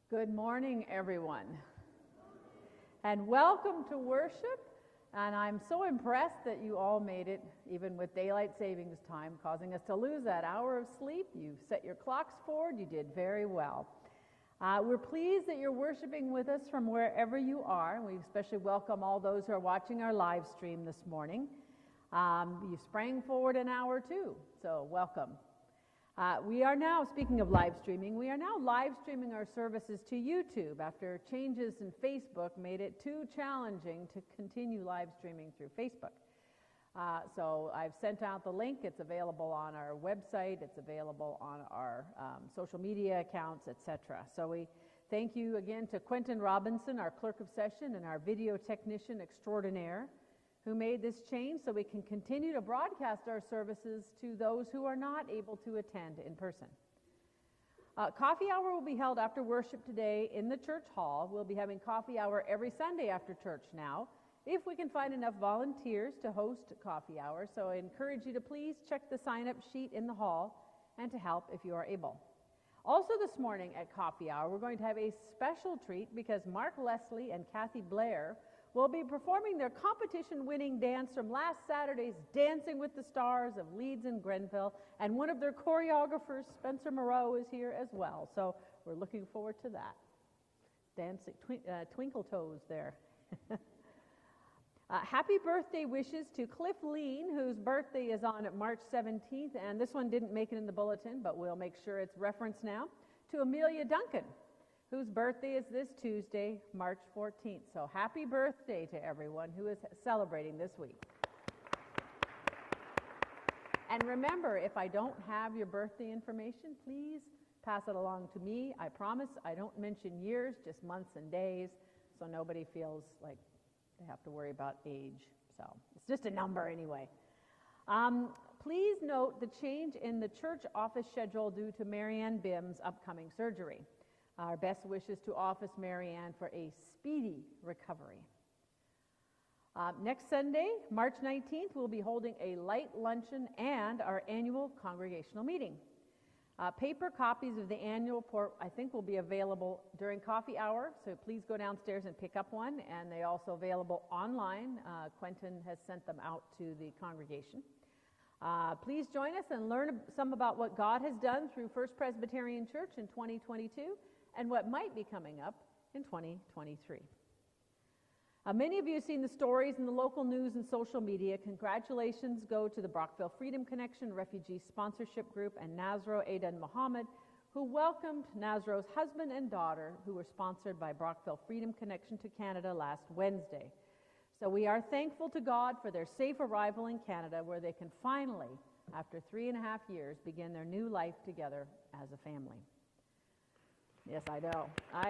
Good morning, everyone, and welcome to worship. And I'm so impressed that you all made it, even with daylight savings time, causing us to lose that hour of sleep. You set your clocks forward. You did very well. We're pleased that you're worshiping with us from wherever you are. We especially welcome all those who are watching our live stream this morning. You sprang forward an hour too, so welcome. We are now, speaking of live streaming, we are now live streaming our services to YouTube after changes in Facebook made it too challenging to continue live streaming through Facebook. So I've sent out the link. It's available on our website. It's available on our social media accounts, etc. So we thank you again to Quentin Robinson, our clerk of session, and our video technician extraordinaire, who made this change so we can continue to broadcast our services to those who are not able to attend in person. Coffee hour will be held after worship today in the church hall. We'll be having coffee hour every Sunday after church now, if we can find enough volunteers to host coffee hour. So I encourage you to please check the sign-up sheet in the hall and to help if you are able. Also this morning at coffee hour, we're going to have a special treat because Mark Leslie and Kathy Blair will be performing their competition-winning dance from last Saturday's Dancing with the Stars of Leeds and Grenville, and one of their choreographers, Spencer Moreau, is here as well. So we're looking forward to that. Dancing, twinkle toes there. Happy birthday wishes to Cliff Lean, whose birthday is on March 17th, and this one didn't make it in the bulletin, but we'll make sure it's referenced now, to Amelia Duncan, whose birthday is this Tuesday, March 14th. So happy birthday to everyone who is celebrating this week. And remember, if I don't have your birthday information, please pass it along to me. I promise I don't mention years, just months and days, so nobody feels like they have to worry about age. So it's just a number anyway. Please note the change in the church office schedule due to Marianne Bim's upcoming surgery. Our best wishes to Office Marianne for a speedy recovery. Next Sunday, March 19th, we'll be holding a light luncheon and our annual congregational meeting. Paper copies of the annual report, I think, will be available during coffee hour, so please go downstairs and pick up one, and they're also available online. Quentin has sent them out to the congregation. Please join us and learn some about what God has done through First Presbyterian Church in 2022 and what might be coming up in 2023. Many of you have seen the stories in the local news and social media. Congratulations go to the Brockville Freedom Connection Refugee Sponsorship Group and Nazro Aidan Mohammed, who welcomed Nazro's husband and daughter, who were sponsored by Brockville Freedom Connection to Canada last Wednesday. So we are thankful to God for their safe arrival in Canada, where they can finally, after 3.5 years, begin their new life together as a family. Yes, I know.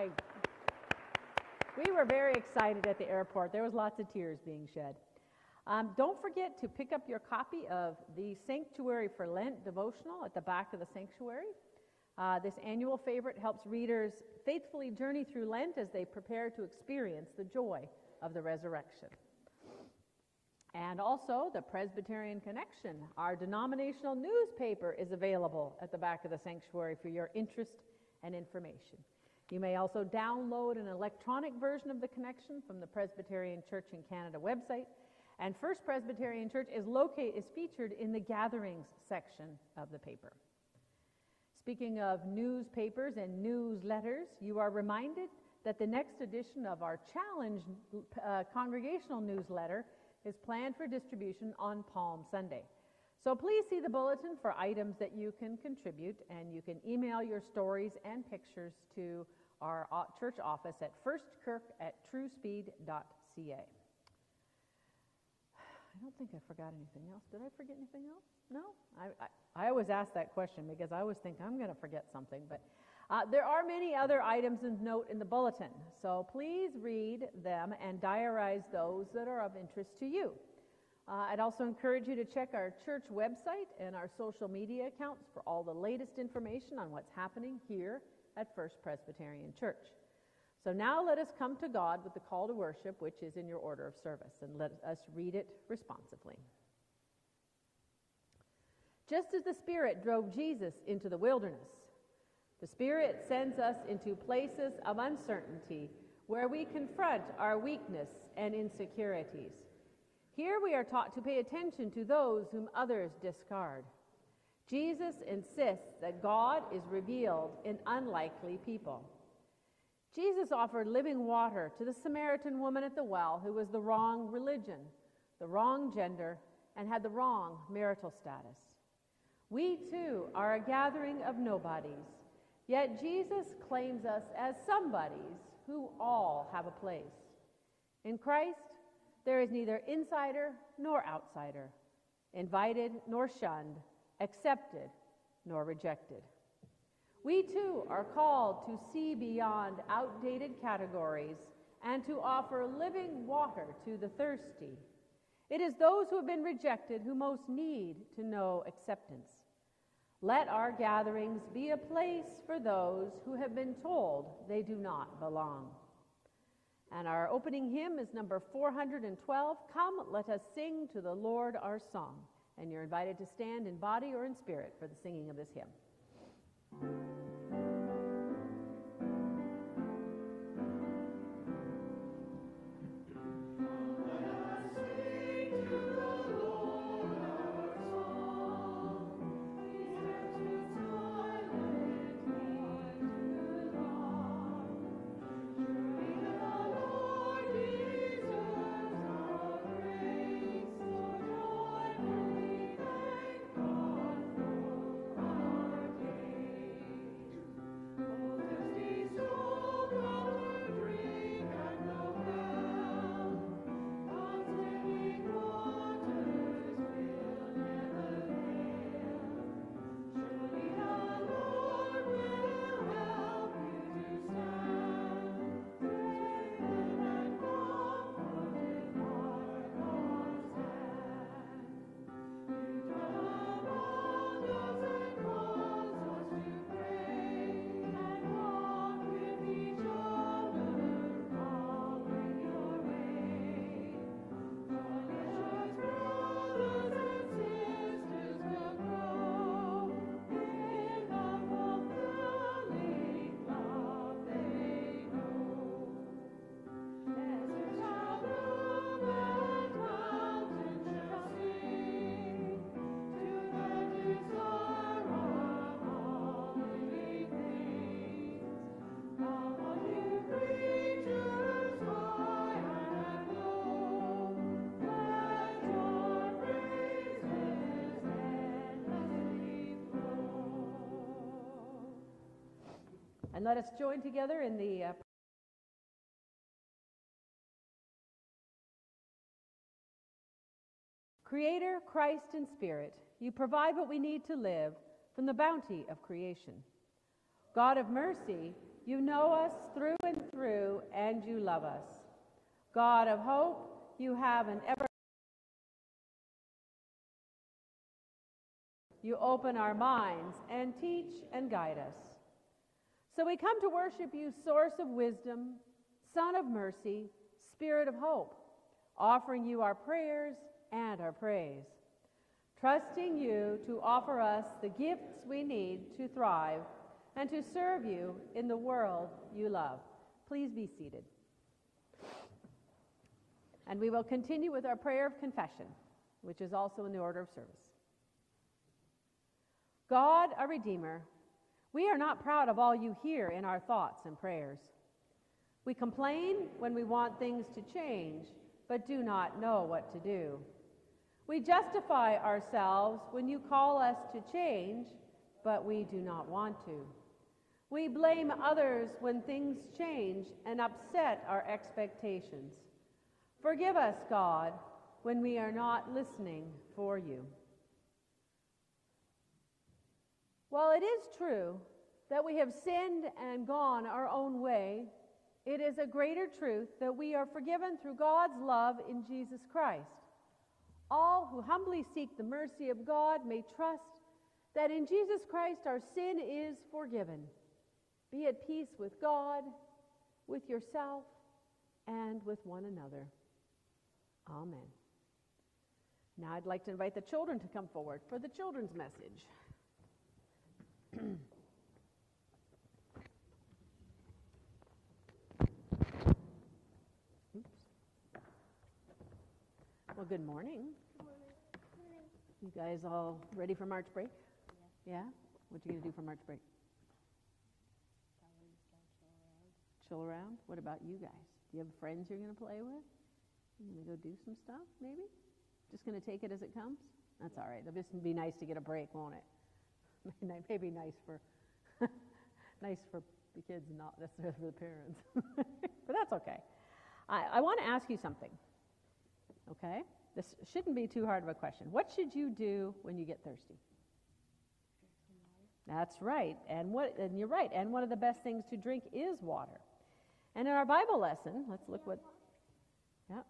We were very excited at the airport. There was lots of tears being shed. Don't forget to pick up your copy of the Sanctuary for Lent devotional at the back of the sanctuary. This annual favorite helps readers faithfully journey through Lent as they prepare to experience the joy of the resurrection. And also, the Presbyterian Connection, our denominational newspaper, is available at the back of the sanctuary for your interest and information. You may also download an electronic version of the Connection from the Presbyterian Church in Canada website, and First Presbyterian Church is featured in the Gatherings section of the paper. Speaking of newspapers and newsletters, you are reminded that the next edition of our Challenge congregational newsletter is planned for distribution on Palm Sunday. So please see the bulletin for items that you can contribute, and you can email your stories and pictures to our church office at firstkirk@truespeed.ca. I don't think I forgot anything else. Did I forget anything else? No? I always ask that question because I always think I'm going to forget something. But there are many other items of note in the bulletin, so please read them and diarize those that are of interest to you. I'd also encourage you to check our church website and our social media accounts for all the latest information on what's happening here at First Presbyterian Church. So now let us come to God with the call to worship, which is in your order of service, and let us read it responsively. Just as the Spirit drove Jesus into the wilderness, The Spirit sends us into places of uncertainty where we confront our weakness and insecurities. Here we are taught to pay attention to those whom others discard. Jesus insists that God is revealed in unlikely people. Jesus offered living water to the Samaritan woman at the well who was the wrong religion, the wrong gender, and had the wrong marital status. We too are a gathering of nobodies, yet Jesus claims us as somebodies who all have a place. In Christ, there is neither insider nor outsider, invited nor shunned, accepted nor rejected. We too are called to see beyond outdated categories and to offer living water to the thirsty. It is those who have been rejected who most need to know acceptance. Let our gatherings be a place for those who have been told they do not belong. And our opening hymn is number 412, Come, Let Us Sing to the Lord Our Song. And you're invited to stand in body or in spirit for the singing of this hymn. And let us join together in the Creator, Christ, and Spirit, you provide what we need to live from the bounty of creation. God of mercy, you know us through and through, and you love us. God of hope, you have an ever. You open our minds and teach and guide us. So we come to worship you, source of wisdom, Son of mercy, Spirit of hope, offering you our prayers and our praise, trusting you to offer us the gifts we need to thrive and to serve you in the world you love. Please be seated. And we will continue with our prayer of confession, which is also in the order of service. God, our Redeemer, we are not proud of all you hear in our thoughts and prayers. We complain when we want things to change, but do not know what to do. We justify ourselves when you call us to change, but we do not want to. We blame others when things change and upset our expectations. Forgive us, God, when we are not listening for you. While it is true that we have sinned and gone our own way, it is a greater truth that we are forgiven through God's love in Jesus Christ. All who humbly seek the mercy of God may trust that in Jesus Christ our sin is forgiven. Be at peace with God, with yourself, and with one another. Amen. Now I'd like to invite the children to come forward for the children's message. Well, good morning. You guys all ready for March break? Yeah? What you going to do for March break? Chill around? What about you guys? Do you have friends you're going to play with? You going to go do some stuff, maybe? Just going to take it as it comes? That's all right. It'll just be nice to get a break, won't it? Maybe nice for nice for the kids, not necessarily for the parents. But that's okay. I want to ask you something. Okay? This shouldn't be too hard of a question. What should you do when you get thirsty? That's right. And you're right. And one of the best things to drink is water. And in our Bible lesson, let's look what. Yeah.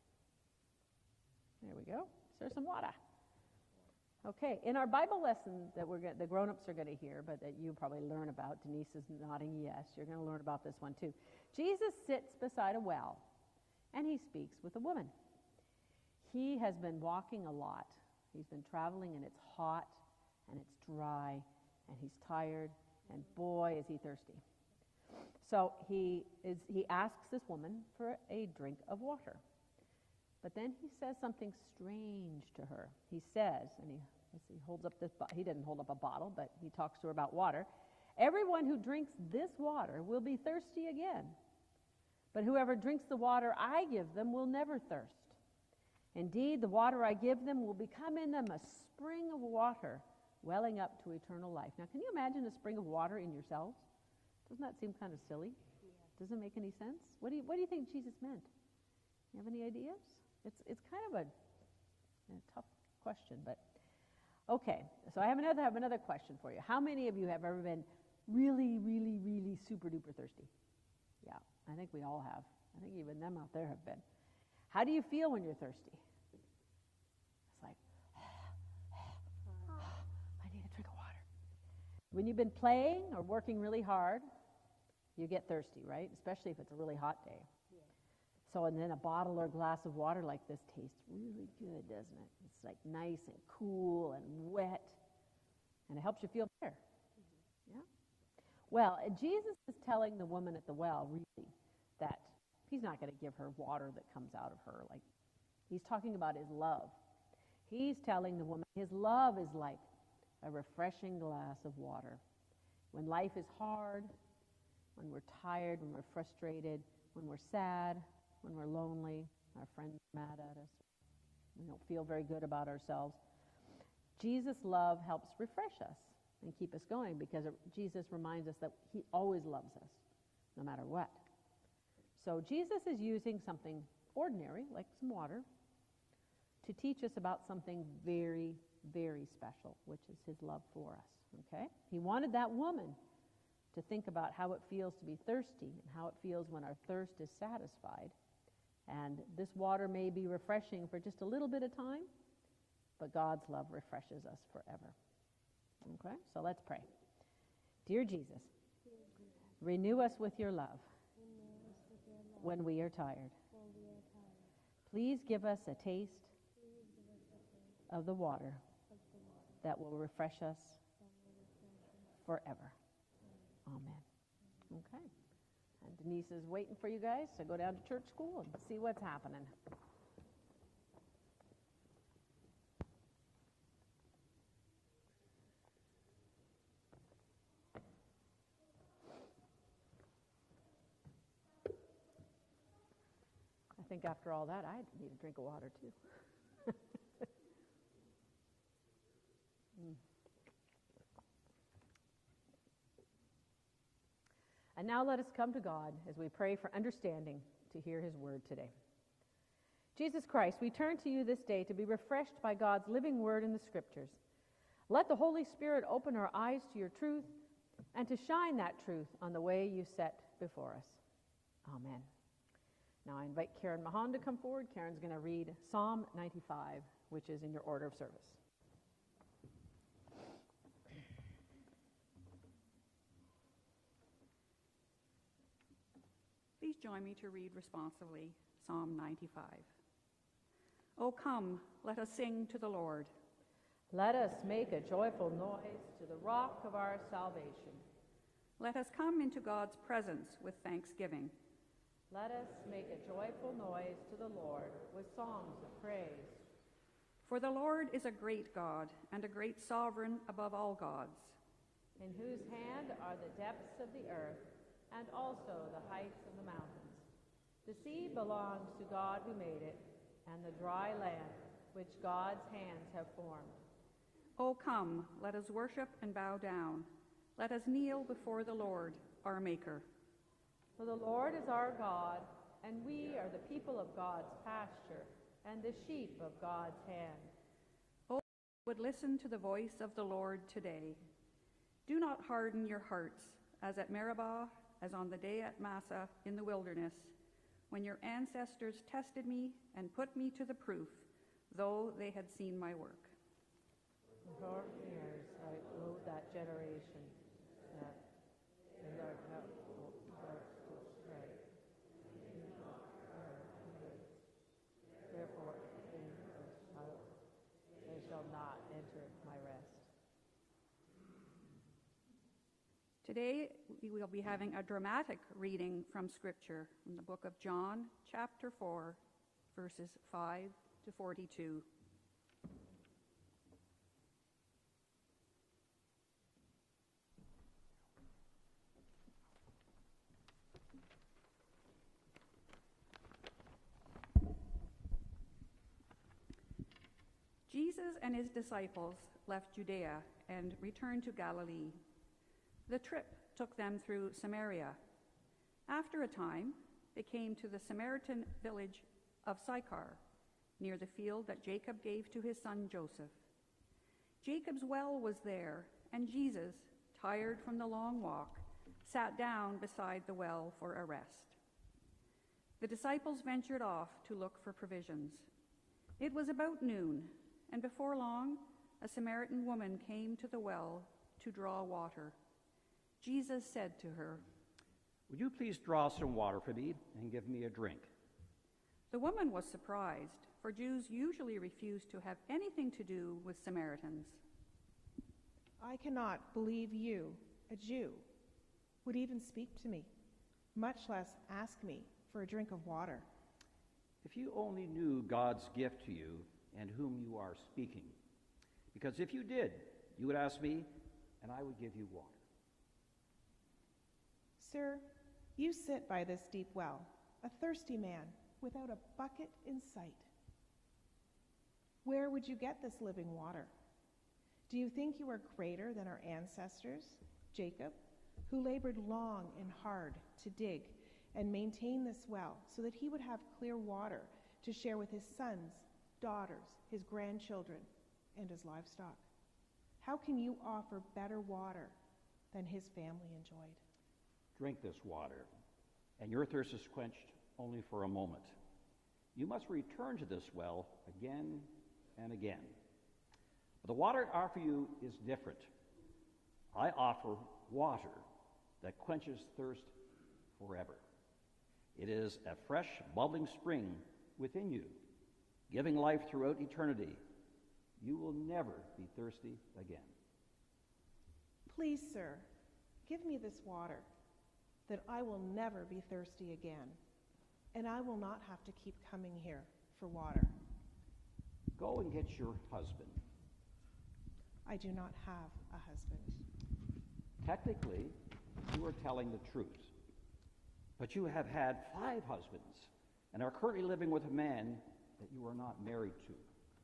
There we go. There's some water. Okay. In our Bible lesson that the grown-ups are going to hear, but that you probably learn about, Denise is nodding yes. You're going to learn about this one too. Jesus sits beside a well, and he speaks with a woman. He has been walking a lot. He's been traveling, and it's hot, and it's dry, and he's tired, and boy, is he thirsty. So he asks this woman for a drink of water. But then he says something strange to her. He says, and he holds up he didn't hold up a bottle, but he talks to her about water. Everyone who drinks this water will be thirsty again. But whoever drinks the water I give them will never thirst. Indeed, the water I give them will become in them a spring of water welling up to eternal life. Now, can you imagine a spring of water in yourselves? Doesn't that seem kind of silly? Yeah. Doesn't make any sense? What do you think Jesus meant? You have any ideas? It's kind of a tough question, but okay. So I have another question for you. How many of you have ever been really, really, really super duper thirsty? Yeah, I think we all have. I think even them out there have been. How do you feel when you're thirsty? It's like, I need a drink of water. When you've been playing or working really hard, you get thirsty, right? Especially if it's a really hot day. Yeah. So, and then a bottle or glass of water like this tastes really good, doesn't it? It's like nice and cool and wet, and it helps you feel better. Mm-hmm. Yeah? Well, Jesus is telling the woman at the well, really, that he's not going to give her water that comes out of her. Like, he's talking about his love. He's telling the woman his love is like a refreshing glass of water. When life is hard, when we're tired, when we're frustrated, when we're sad, when we're lonely, our friends are mad at us, we don't feel very good about ourselves, Jesus' love helps refresh us and keep us going, because Jesus reminds us that he always loves us, no matter what. So Jesus is using something ordinary, like some water, to teach us about something very, very special, which is his love for us, okay? He wanted that woman to think about how it feels to be thirsty and how it feels when our thirst is satisfied. And this water may be refreshing for just a little bit of time, but God's love refreshes us forever. Okay, so let's pray. Dear Jesus, renew us with your love when we are tired. Please give us a taste of the water that will refresh us forever. Amen. Okay. And Denise is waiting for you guys to go down to church school and see what's happening. I think after all that, I need a drink of water too. And now let us come to God as we pray for understanding to hear his word today. Jesus Christ, we turn to you this day to be refreshed by God's living word in the scriptures. Let the Holy Spirit open our eyes to your truth and to shine that truth on the way you set before us. Amen. Now I invite Karen Mahan to come forward. Karen's going to read Psalm 95, which is in your order of service. Please join me to read responsively Psalm 95. O come, let us sing to the Lord. Let us make a joyful noise to the rock of our salvation. Let us come into God's presence with thanksgiving. Let us make a joyful noise to the Lord with songs of praise. For the Lord is a great God and a great sovereign above all gods. In whose hand are the depths of the earth, and also the heights of the mountains. The sea belongs to God who made it, and the dry land which God's hands have formed. O come, let us worship and bow down. Let us kneel before the Lord, our Maker. For the Lord is our God, and we are the people of God's pasture, and the sheep of God's hand. O would listen to the voice of the Lord today. Do not harden your hearts, as at Meribah, as on the day at Massah in the wilderness, when your ancestors tested me and put me to the proof, though they had seen my work. For years I wrote that generation that in their hearts to stray. Therefore, they shall not enter my rest. Today, we will be having a dramatic reading from Scripture from the book of John, chapter 4, verses 5 to 42. Jesus and his disciples left Judea and returned to Galilee. The trip took them through Samaria. After a time, they came to the Samaritan village of Sychar, near the field that Jacob gave to his son Joseph. Jacob's well was there, and Jesus, tired from the long walk, sat down beside the well for a rest. The disciples ventured off to look for provisions. It was about noon, and before long, a Samaritan woman came to the well to draw water. Jesus said to her, "Would you please draw some water for me and give me a drink?" The woman was surprised, for Jews usually refused to have anything to do with Samaritans. I cannot believe you, a Jew, would even speak to me, much less ask me for a drink of water. If you only knew God's gift to you and whom you are speaking. Because if you did, you would ask me, and I would give you water. Sir, you sit by this deep well, a thirsty man, without a bucket in sight. Where would you get this living water? Do you think you are greater than our ancestors, Jacob, who labored long and hard to dig and maintain this well so that he would have clear water to share with his sons, daughters, his grandchildren, and his livestock? How can you offer better water than his family enjoyed? Drink this water, and your thirst is quenched only for a moment. You must return to this well again and again. But the water I offer you is different. I offer water that quenches thirst forever. It is a fresh, bubbling spring within you, giving life throughout eternity. You will never be thirsty again. Please, sir, give me this water, that I will never be thirsty again, and I will not have to keep coming here for water. Go and get your husband. I do not have a husband. Technically, you are telling the truth. But you have had 5 husbands and are currently living with a man that you are not married to.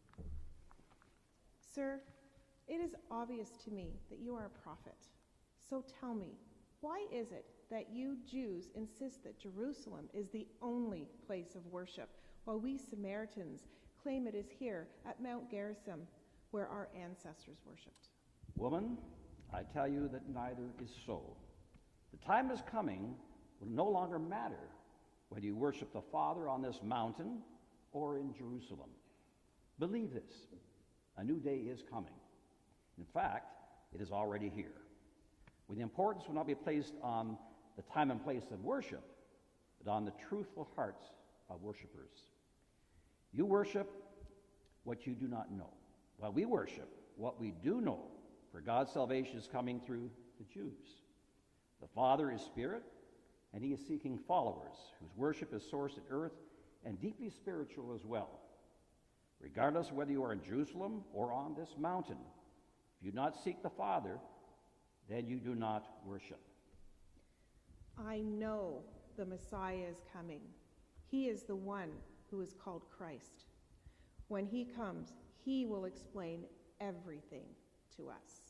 Sir, it is obvious to me that you are a prophet. So tell me, why is it that you Jews insist that Jerusalem is the only place of worship, while we Samaritans claim it is here at Mount Gerizim, where our ancestors worshipped? Woman, I tell you that neither is so. The time is coming when it will no longer matter whether you worship the Father on this mountain or in Jerusalem. Believe this, a new day is coming. In fact, it is already here, where the importance will not be placed on the time and place of worship, but on the truthful hearts of worshipers. You worship what you do not know, while we worship what we do know, for God's salvation is coming through the Jews. The Father is spirit, and he is seeking followers whose worship is sourced in earth and deeply spiritual as well. Regardless of whether you are in Jerusalem or on this mountain, if you do not seek the Father, then you do not worship. I know the Messiah is coming. He is the one who is called Christ. When he comes, he will explain everything to us.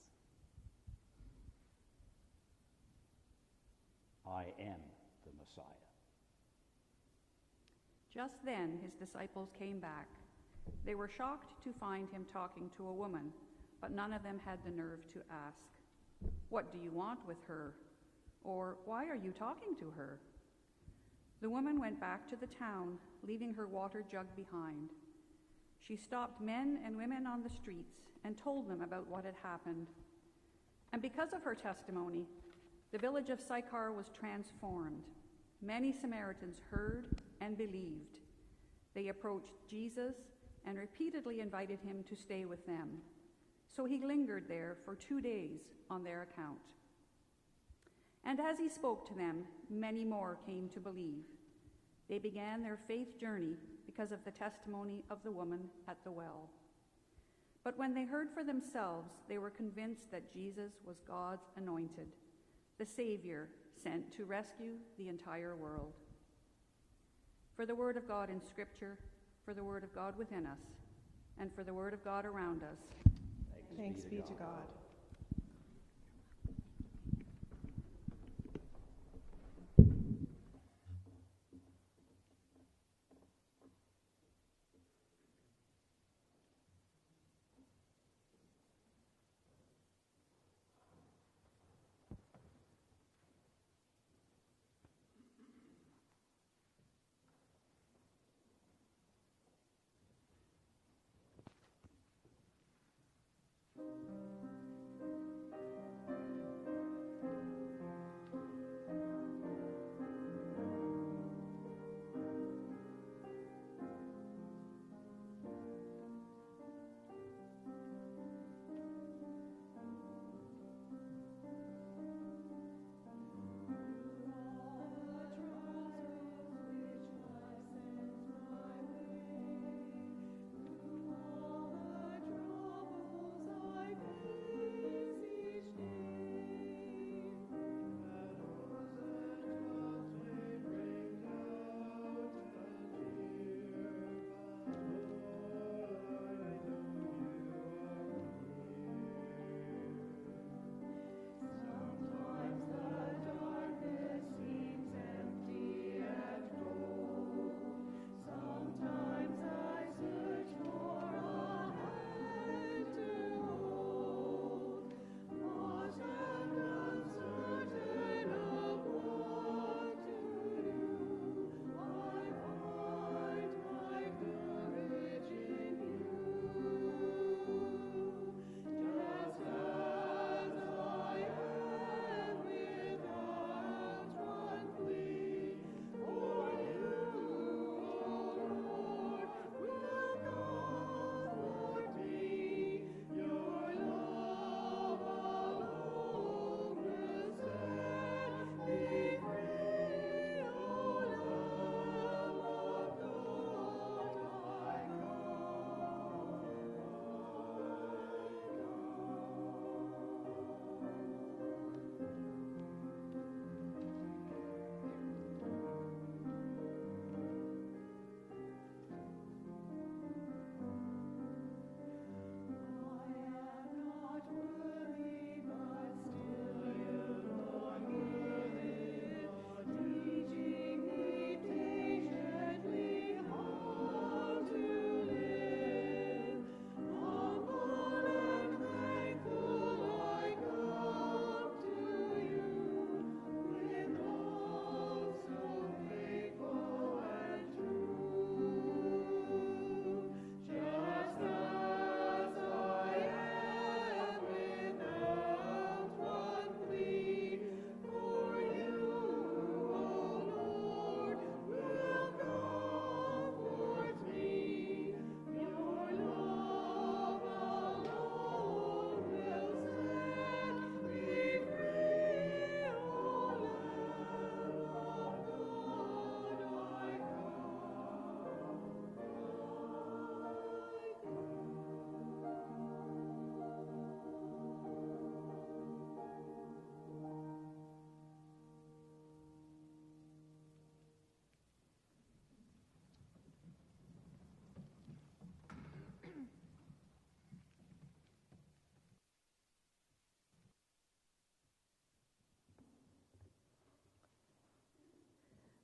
I am the Messiah. Just then his disciples came back. They were shocked to find him talking to a woman, but none of them had the nerve to ask, "What do you want with her?" Or, "Why are you talking to her?" The woman went back to the town, leaving her water jug behind. She stopped men and women on the streets and told them about what had happened. And because of her testimony, the village of Sychar was transformed. Many Samaritans heard and believed. They approached Jesus and repeatedly invited him to stay with them. So he lingered there for 2 days on their account. And as he spoke to them, many more came to believe. They began their faith journey because of the testimony of the woman at the well. But when they heard for themselves, they were convinced that Jesus was God's anointed, the Savior sent to rescue the entire world. For the word of God in Scripture, for the word of God within us, and for the word of God around us. Thanks be to God.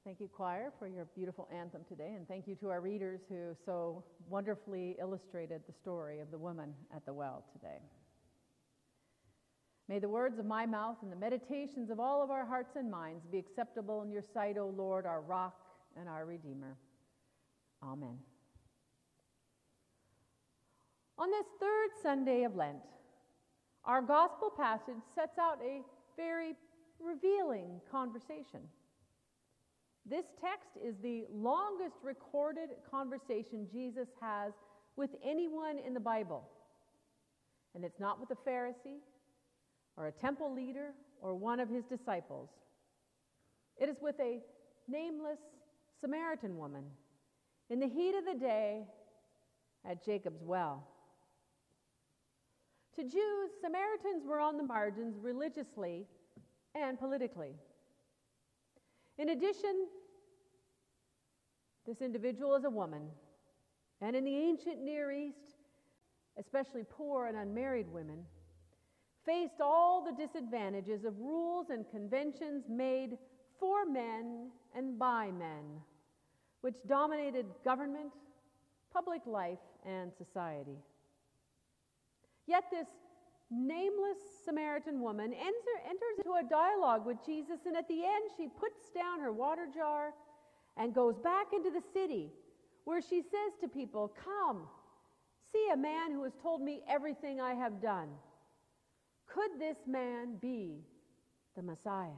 Thank you, choir, for your beautiful anthem today, and thank you to our readers who so wonderfully illustrated the story of the woman at the well today. May the words of my mouth and the meditations of all of our hearts and minds be acceptable in your sight, O Lord, our rock and our Redeemer. Amen. On this third Sunday of Lent, our gospel passage sets out a very revealing conversation. This text is the longest recorded conversation Jesus has with anyone in the Bible. And it's not with a Pharisee or a temple leader or one of his disciples. It is with a nameless Samaritan woman in the heat of the day at Jacob's well. To Jews, Samaritans were on the margins religiously and politically. In addition, this individual is a woman, and in the ancient Near East, especially poor and unmarried women, faced all the disadvantages of rules and conventions made for men and by men, which dominated government, public life, and society. Yet this nameless Samaritan woman enters into a dialogue with Jesus, and at the end she puts down her water jar and goes back into the city, where she says to people, "Come, see a man who has told me everything I have done. Could this man be the Messiah?"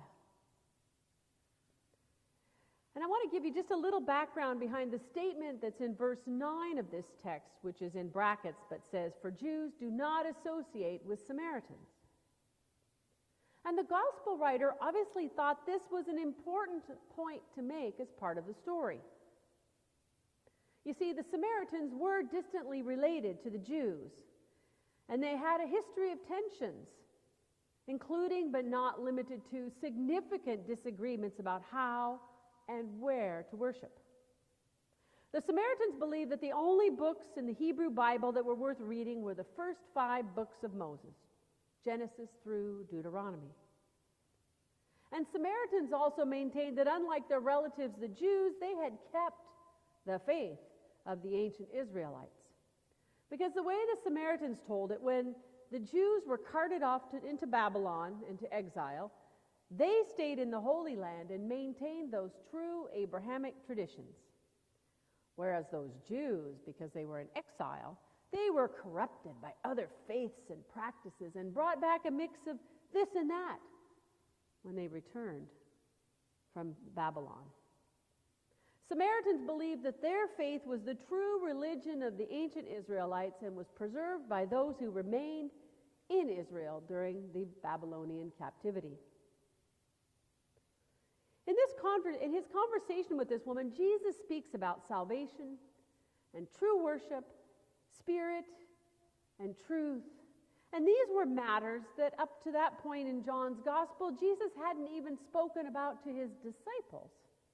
And I want to give you just a little background behind the statement that's in verse 9 of this text, which is in brackets, but says, "For Jews do not associate with Samaritans." And the gospel writer obviously thought this was an important point to make as part of the story. You see, the Samaritans were distantly related to the Jews, and they had a history of tensions, including but not limited to significant disagreements about how and where to worship. The Samaritans believed that the only books in the Hebrew Bible that were worth reading were the first 5 books of Moses, Genesis through Deuteronomy. And Samaritans also maintained that unlike their relatives, the Jews, they had kept the faith of the ancient Israelites. Because the way the Samaritans told it, when the Jews were carted off into Babylon, into exile, they stayed in the Holy Land and maintained those true Abrahamic traditions. Whereas those Jews, because they were in exile, they were corrupted by other faiths and practices and brought back a mix of this and that when they returned from Babylon. Samaritans believed that their faith was the true religion of the ancient Israelites and was preserved by those who remained in Israel during the Babylonian captivity. In his conversation with this woman, Jesus speaks about salvation and true worship, spirit and truth. And these were matters that up to that point in John's gospel, Jesus hadn't even spoken about to his disciples.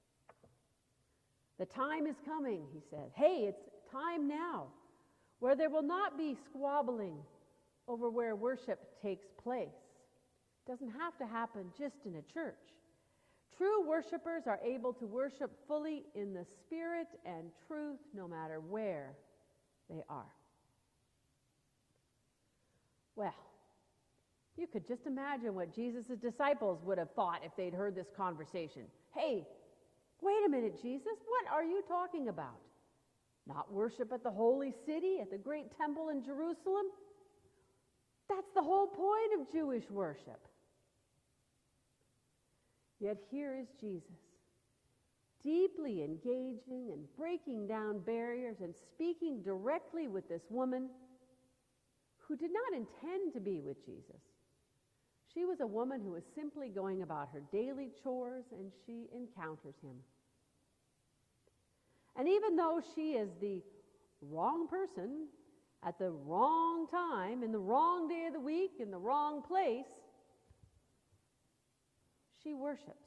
The time is coming, he said. Hey, it's time now, where there will not be squabbling over where worship takes place. It doesn't have to happen just in a church. True worshipers are able to worship fully in the spirit and truth no matter where they are. Well, you could just imagine what Jesus' disciples would have thought if they'd heard this conversation. Hey, wait a minute, Jesus, what are you talking about? Not worship at the holy city, at the great temple in Jerusalem? That's the whole point of Jewish worship. Yet here is Jesus, deeply engaging and breaking down barriers and speaking directly with this woman who did not intend to be with Jesus. She was a woman who was simply going about her daily chores, and she encounters him. And even though she is the wrong person at the wrong time, in the wrong day of the week, in the wrong place, she worships.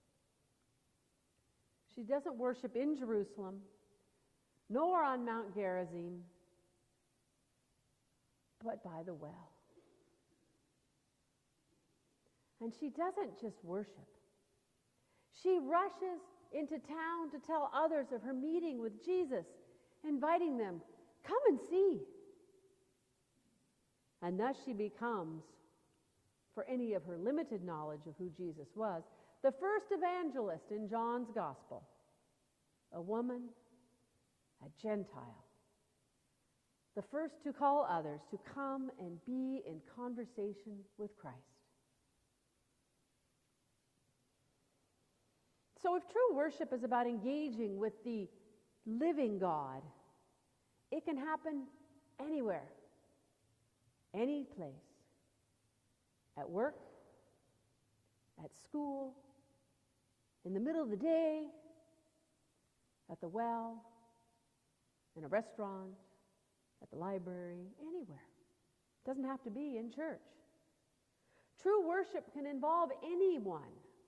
She doesn't worship in Jerusalem, nor on Mount Gerizim, but by the well. And she doesn't just worship. She rushes into town to tell others of her meeting with Jesus, inviting them, come and see. And thus she becomes, for any of her limited knowledge of who Jesus was, the first evangelist in John's gospel, a woman, a Gentile, the first to call others to come and be in conversation with Christ. So if true worship is about engaging with the living God, it can happen anywhere, any place, at work, at school, in the middle of the day, at the well, in a restaurant, at the library, anywhere. It doesn't have to be in church. True worship can involve anyone,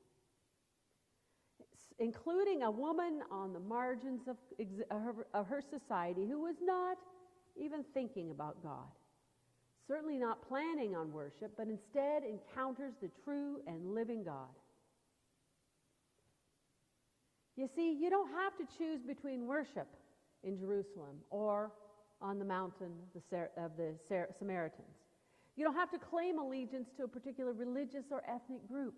including a woman on the margins of her society who was not even thinking about God, certainly not planning on worship, but instead encounters the true and living God. You see, you don't have to choose between worship in Jerusalem or on the mountain of the Samaritans. You don't have to claim allegiance to a particular religious or ethnic group.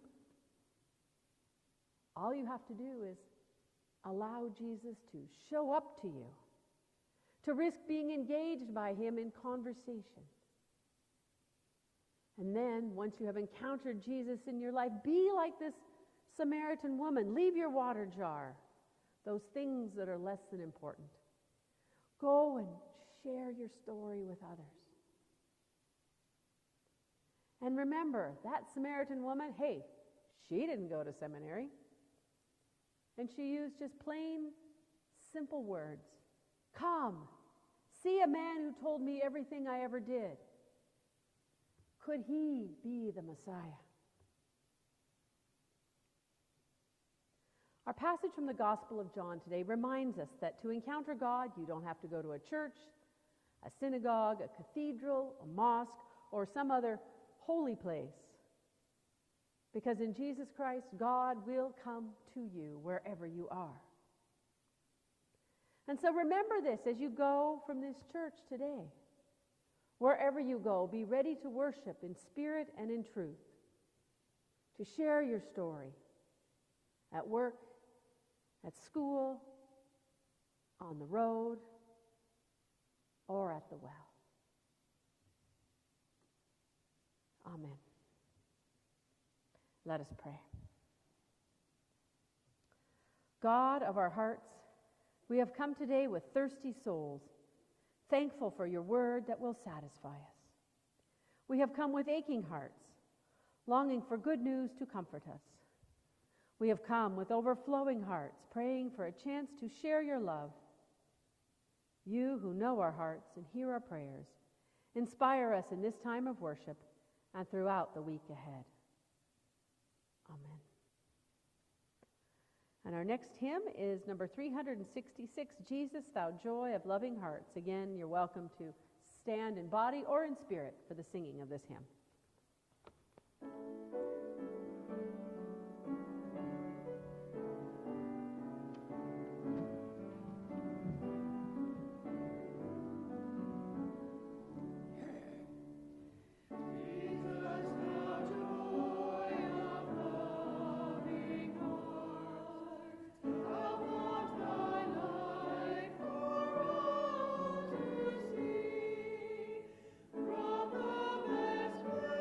All you have to do is allow Jesus to show up to you, to risk being engaged by him in conversation. And then, once you have encountered Jesus in your life, be like this Samaritan woman. Leave your water jar, those things that are less than important. Go and share your story with others. And remember, that Samaritan woman, hey, she didn't go to seminary. And she used just plain, simple words. Come, see a man who told me everything I ever did. Could he be the Messiah? Our passage from the Gospel of John today reminds us that to encounter God, you don't have to go to a church, a synagogue, a cathedral, a mosque, or some other holy place. Because in Jesus Christ, God will come to you wherever you are. And so remember this as you go from this church today. Wherever you go, be ready to worship in spirit and in truth, to share your story at work, at school, on the road, or at the well. Amen. Let us pray. God of our hearts, we have come today with thirsty souls, thankful for your word that will satisfy us. We have come with aching hearts, longing for good news to comfort us. We have come with overflowing hearts, praying for a chance to share your love. You who know our hearts and hear our prayers, inspire us in this time of worship and throughout the week ahead. Amen. And our next hymn is number 366, Jesus, Thou Joy of Loving Hearts. Again, you're welcome to stand in body or in spirit for the singing of this hymn. From the best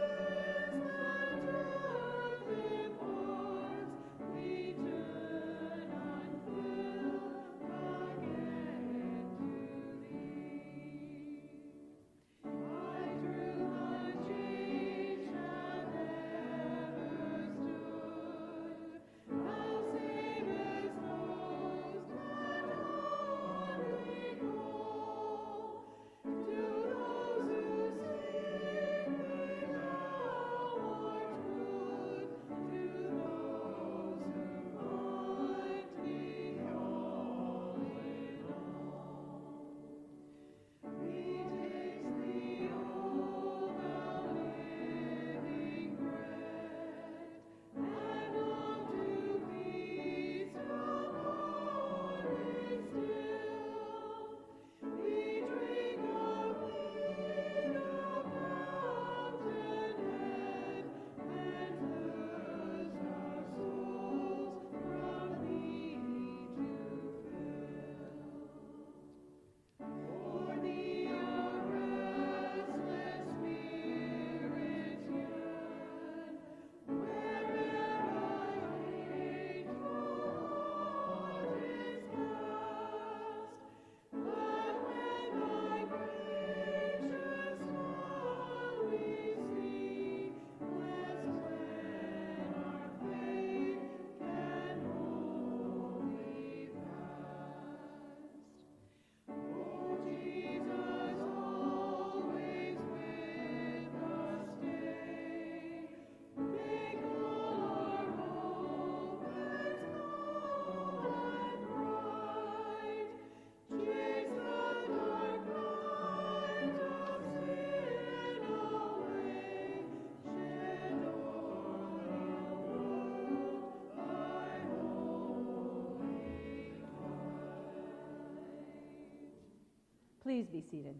Please be seated.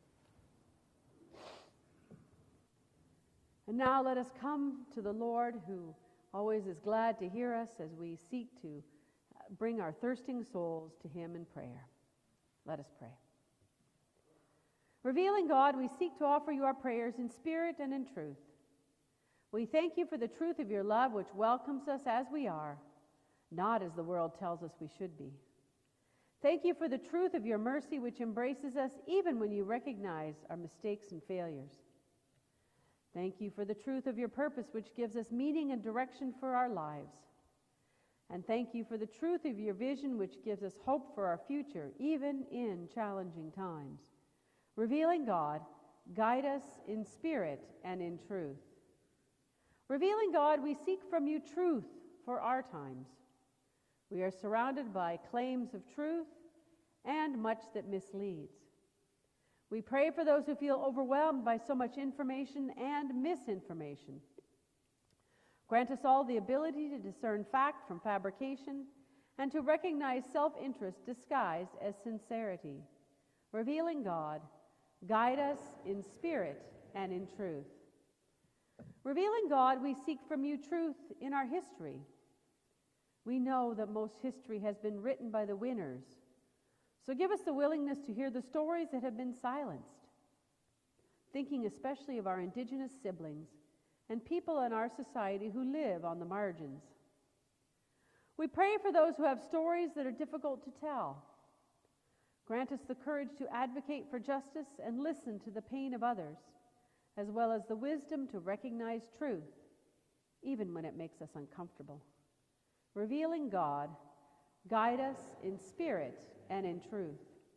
And now let us come to the Lord, who always is glad to hear us as we seek to bring our thirsting souls to him in prayer. Let us pray. Revealing God, we seek to offer you our prayers in spirit and in truth. We thank you for the truth of your love, which welcomes us as we are, not as the world tells us we should be. Thank you for the truth of your mercy, which embraces us even when you recognize our mistakes and failures. Thank you for the truth of your purpose, which gives us meaning and direction for our lives. And thank you for the truth of your vision, which gives us hope for our future, even in challenging times. Revealing God, guide us in spirit and in truth. Revealing God, we seek from you truth for our times. We are surrounded by claims of truth and much that misleads. We pray for those who feel overwhelmed by so much information and misinformation. Grant us all the ability to discern fact from fabrication and to recognize self-interest disguised as sincerity. Revealing God, guide us in spirit and in truth. Revealing God, we seek from you truth in our history. We know that most history has been written by the winners, so give us the willingness to hear the stories that have been silenced, thinking especially of our indigenous siblings and people in our society who live on the margins. We pray for those who have stories that are difficult to tell. Grant us the courage to advocate for justice and listen to the pain of others, as well as the wisdom to recognize truth, even when it makes us uncomfortable. Revealing God, guide us in spirit and in truth.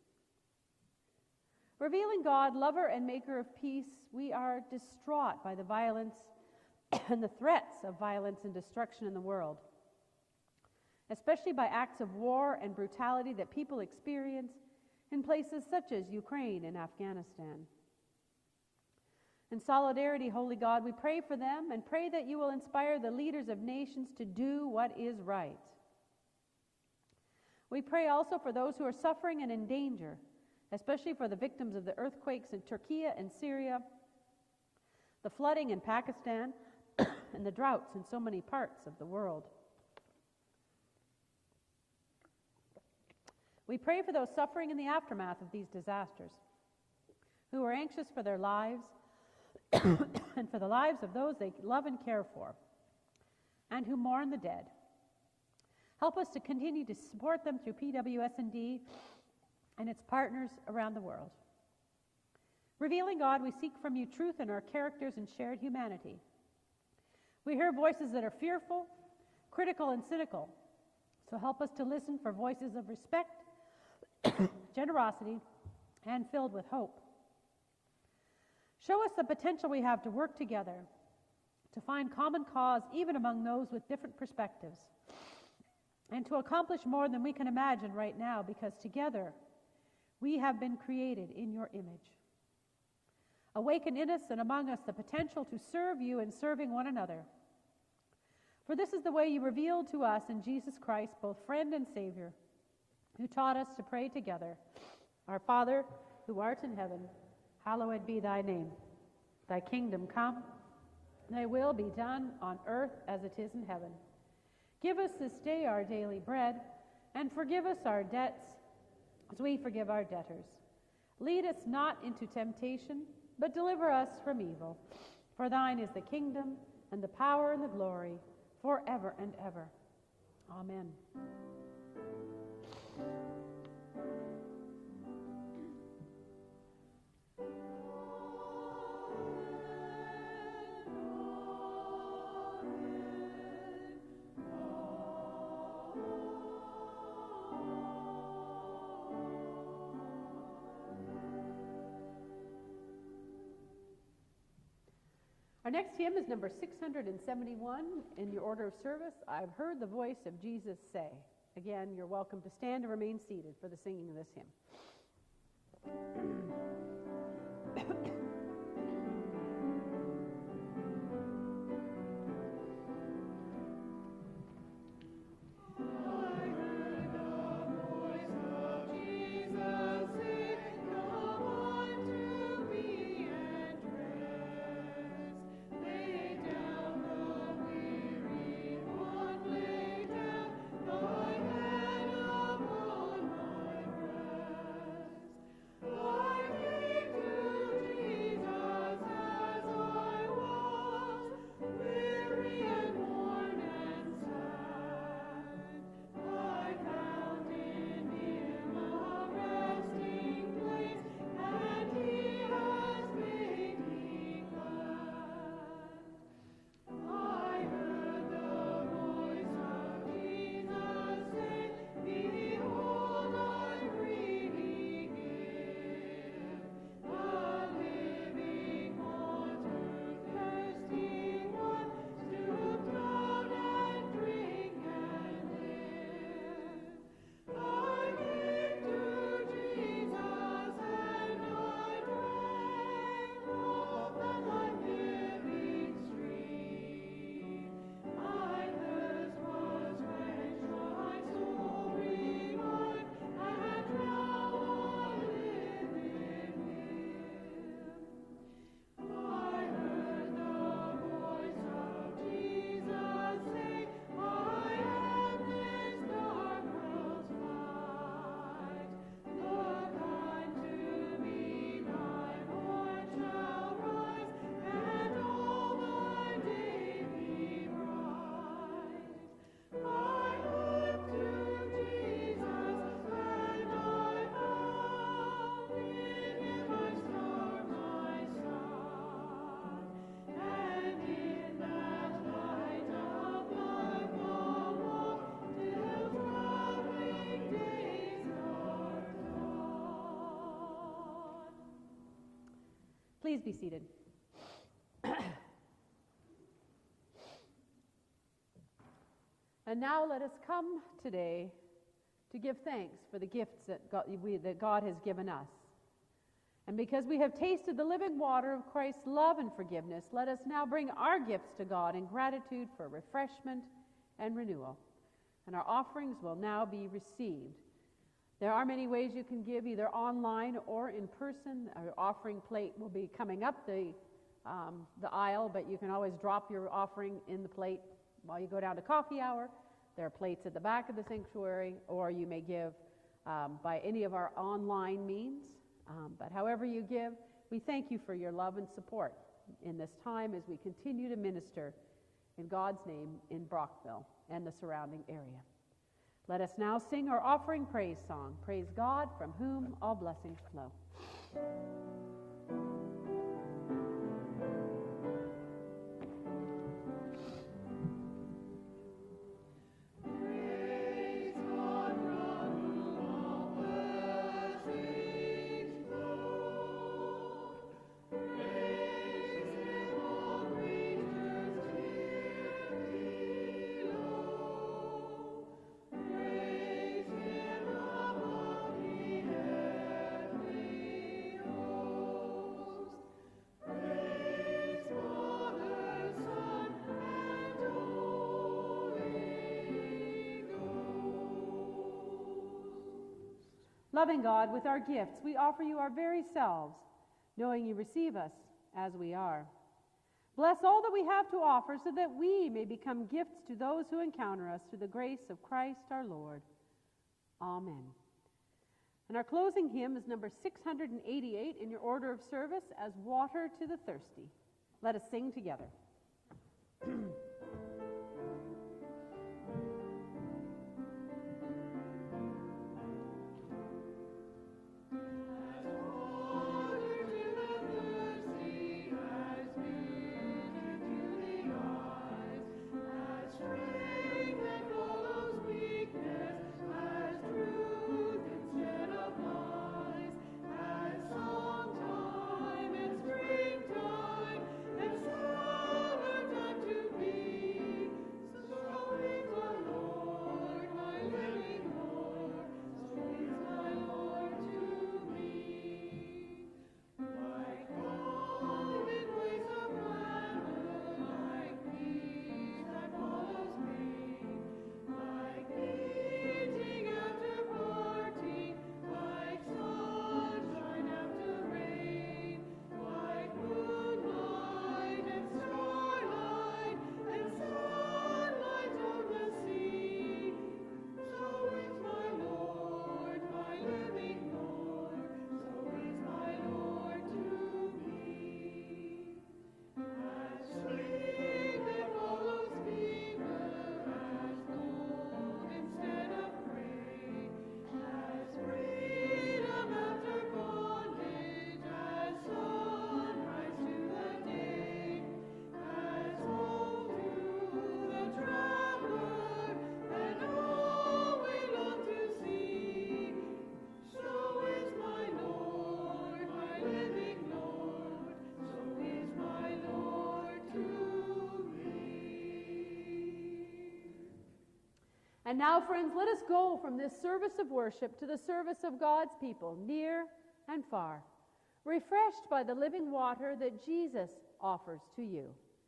Revealing God, lover and maker of peace, we are distraught by the violence and the threats of violence and destruction in the world, especially by acts of war and brutality that people experience in places such as Ukraine and Afghanistan. In solidarity, Holy God, we pray for them and pray that you will inspire the leaders of nations to do what is right. We pray also for those who are suffering and in danger, especially for the victims of the earthquakes in Turkey and Syria, the flooding in Pakistan, and the droughts in so many parts of the world. We pray for those suffering in the aftermath of these disasters, who are anxious for their lives and for the lives of those they love and care for, and who mourn the dead. Help us to continue to support them through PWS&D and its partners around the world. Revealing God, we seek from you truth in our characters and shared humanity. We hear voices that are fearful, critical, and cynical, so help us to listen for voices of respect, generosity, and filled with hope. Show us the potential we have to work together, to find common cause even among those with different perspectives, and to accomplish more than we can imagine right now, because together we have been created in your image. Awaken in us and among us the potential to serve you in serving one another. For this is the way you revealed to us in Jesus Christ, both friend and Savior, who taught us to pray together. Our Father, who art in heaven, hallowed be thy name. Thy kingdom come, thy will be done on earth as it is in heaven. Give us this day our daily bread, and forgive us our debts as we forgive our debtors. Lead us not into temptation, but deliver us from evil. For thine is the kingdom, and the power, and the glory, forever and ever. Amen. Our next hymn is number 671 in your order of service. I've heard the voice of Jesus say. Again, you're welcome to stand and remain seated for the singing of this hymn. I heard the voice of Jesus say, Please be seated. And now let us come today to give thanks for the gifts that God has given us. And because we have tasted the living water of Christ's love and forgiveness, let us now bring our gifts to God in gratitude for refreshment and renewal. And our offerings will now be received. There are many ways you can give, either online or in person. Our offering plate will be coming up the aisle, but you can always drop your offering in the plate while you go down to coffee hour. There are plates at the back of the sanctuary, or you may give by any of our online means. But however you give, we thank you for your love and support in this time as we continue to minister in God's name in Brockville and the surrounding area. Let us now sing our offering praise song, Praise God, from whom all blessings flow. Loving God, with our gifts, we offer you our very selves, knowing you receive us as we are. Bless all that we have to offer so that we may become gifts to those who encounter us through the grace of Christ our Lord. Amen. And our closing hymn is number 688 in your order of service as Water to the Thirsty. Let us sing together. And now, friends, let us go from this service of worship to the service of God's people, near and far, refreshed by the living water that Jesus offers to you.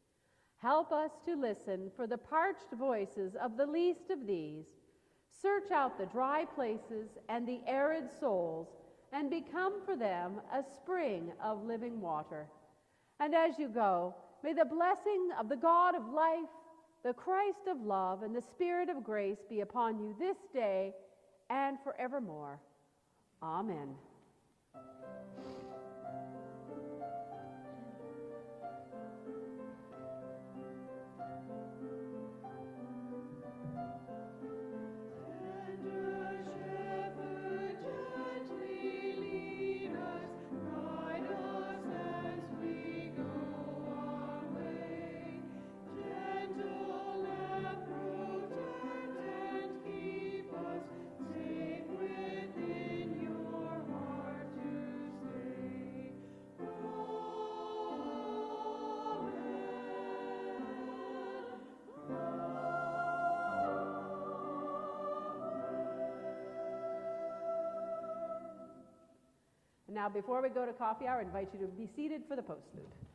Help us to listen for the parched voices of the least of these. Search out the dry places and the arid souls, and become for them a spring of living water. And as you go, may the blessing of the God of life, the Christ of love, and the Spirit of grace be upon you this day and forevermore. Amen. Now, before we go to coffee hour, I invite you to be seated for the postlude.